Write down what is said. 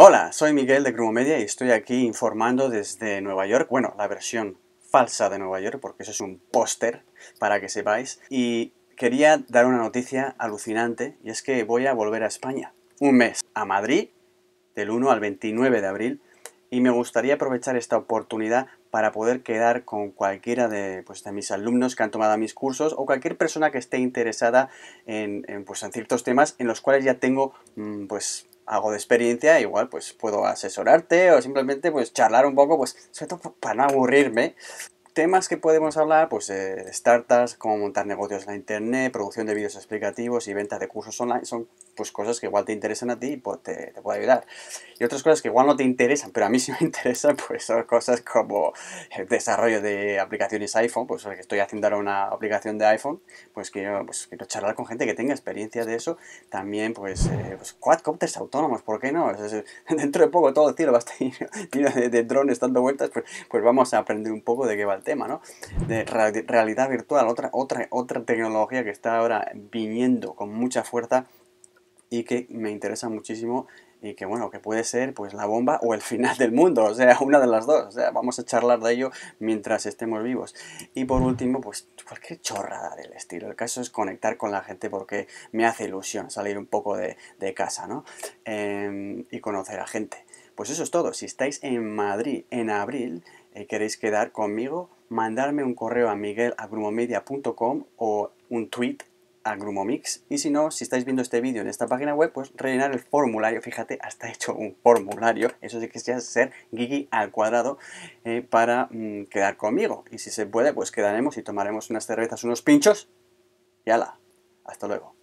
Hola, soy Miguel de Grumomedia y estoy aquí informando desde Nueva York, bueno, la versión falsa de Nueva York, porque eso es un póster, para que sepáis, y quería dar una noticia alucinante, y es que voy a volver a España, un mes, a Madrid, del 1 al 29 de abril, y me gustaría aprovechar esta oportunidad para poder quedar con cualquiera de mis alumnos que han tomado mis cursos o cualquier persona que esté interesada en ciertos temas en los cuales ya tengo algo de experiencia. Igual pues puedo asesorarte o simplemente pues charlar un poco, pues sobre todo para no aburrirme. Temas que podemos hablar, pues startups, cómo montar negocios en la internet, producción de vídeos explicativos y ventas de cursos online, son pues cosas que igual te interesan a ti y pues, te puede ayudar. Y otras cosas que igual no te interesan, pero a mí sí me interesan, pues son cosas como el desarrollo de aplicaciones iPhone, pues que estoy haciendo ahora una aplicación de iPhone, pues quiero charlar con gente que tenga experiencia de eso. También pues quadcopters autónomos, ¿por qué no? Dentro de poco todo el cielo va a estar lleno de drones dando vueltas, pues vamos a aprender un poco de qué va el tema, ¿no? De realidad virtual, otra tecnología que está ahora viniendo con mucha fuerza y que me interesa muchísimo y que bueno, que puede ser pues la bomba o el final del mundo, o sea, una de las dos, o sea, vamos a charlar de ello mientras estemos vivos. Y por último, pues cualquier chorrada del estilo, el caso es conectar con la gente porque me hace ilusión salir un poco de casa, ¿no? Y conocer a gente. Pues eso es todo, si estáis en Madrid en abril, queréis quedar conmigo, mandarme un correo a miguel@grumomedia.com o un tweet a Grumomix. Y si no, si estáis viendo este vídeo en esta página web, pues rellenar el formulario. Fíjate, hasta he hecho un formulario. Eso sí que es ya ser geeky al cuadrado para quedar conmigo. Y si se puede, pues quedaremos y tomaremos unas cervezas, unos pinchos. Y ala, hasta luego.